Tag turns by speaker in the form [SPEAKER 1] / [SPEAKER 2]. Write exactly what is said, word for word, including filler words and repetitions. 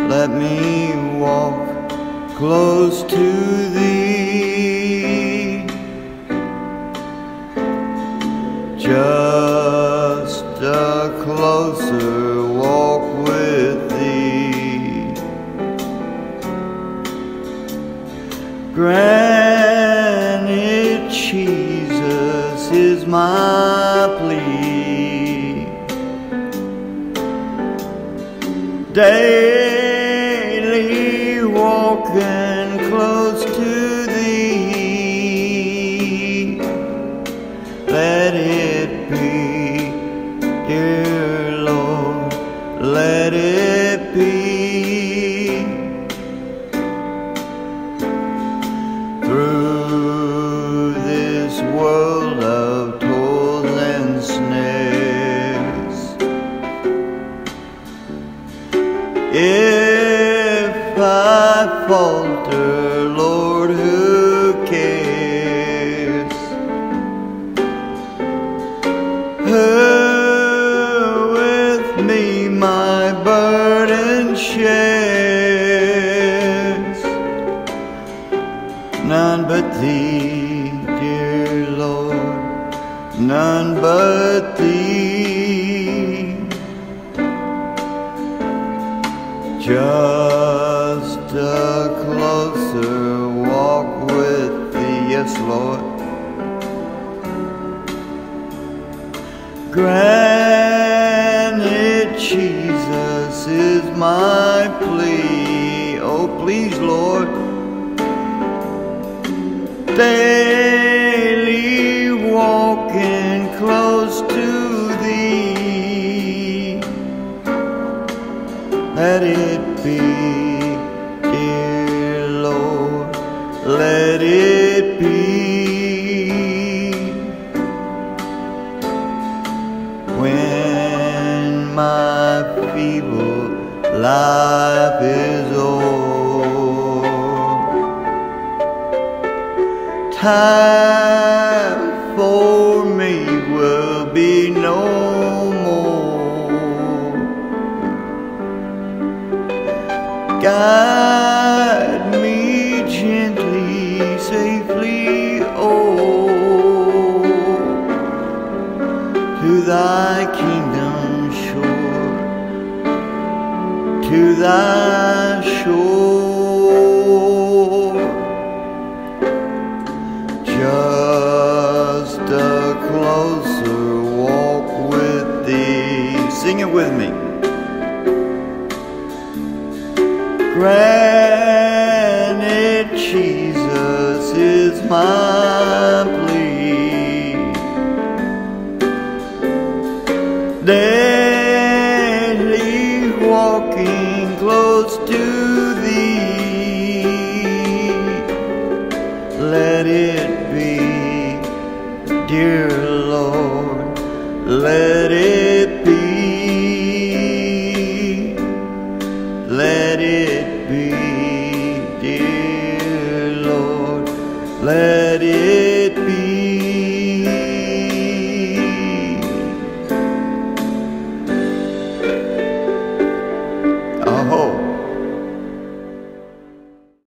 [SPEAKER 1] let me walk close to thee. Just a closer walk with thee. Granted, Jesus is my plea. Daily walking close to thee. Let it be, dear Lord, let it be. Through this world of toils and snares, if I falter, Lord, who cares? Who with me my burden shares? None but thee, dear Lord, none but thee. Just a closer walk with thee, yes, Lord. Granted, Jesus is my plea. Oh, please, Lord. Daily walking close to thee. Let it be, dear Lord, let it be. When my feeble life is o'er, time for me will be no more. Guide me gently, safely, oh, to thy kingdom shore, to thy shore. Just a closer walk with thee. Sing it with me. Granted, Jesus is my plea. Daily walking close to thee. Let it be, dear Lord, let it be. Let it be, dear Lord, let